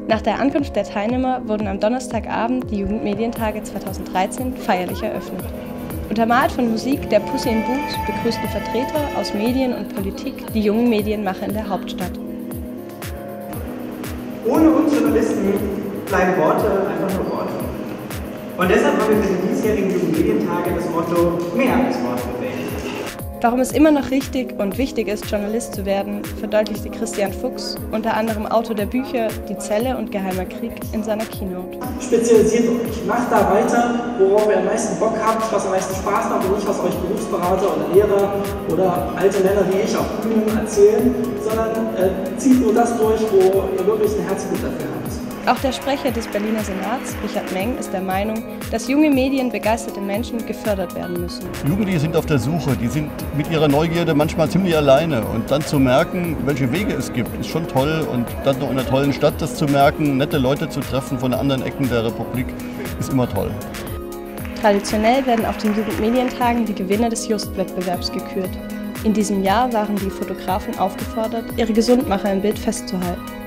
Nach der Ankunft der Teilnehmer wurden am Donnerstagabend die Jugendmedientage 2013 feierlich eröffnet. Untermalt von Musik der Pussy in Boots begrüßten Vertreter aus Medien und Politik die jungen Medienmacher in der Hauptstadt. Ohne uns Journalisten bleiben Worte einfach nur Worte. Und deshalb haben wir für die diesjährigen Jugendmedientage das Motto mehr als Worte gewählt. Warum es immer noch richtig und wichtig ist, Journalist zu werden, verdeutlichte Christian Fuchs, unter anderem Autor der Bücher Die Zelle und Geheimer Krieg, in seiner Keynote. Spezialisiert euch, macht da weiter, worauf ihr am meisten Bock habt, was am meisten Spaß macht und nicht, was euch Berufsberater oder Lehrer oder alte Männer wie ich auf Bühnen erzählen, sondern zieht nur das durch, wo ihr wirklich ein Herzblut dafür habt. Auch der Sprecher des Berliner Senats, Richard Meng, ist der Meinung, dass junge Medien begeisterte Menschen gefördert werden müssen. Jugendliche sind auf der Suche, die sind mit ihrer Neugierde manchmal ziemlich alleine. Und dann zu merken, welche Wege es gibt, ist schon toll. Und dann noch in einer tollen Stadt das zu merken, nette Leute zu treffen von den anderen Ecken der Republik, ist immer toll. Traditionell werden auf den Jugendmedientagen die Gewinner des Just-Wettbewerbs gekürt. In diesem Jahr waren die Fotografen aufgefordert, ihre Gesundmacher im Bild festzuhalten.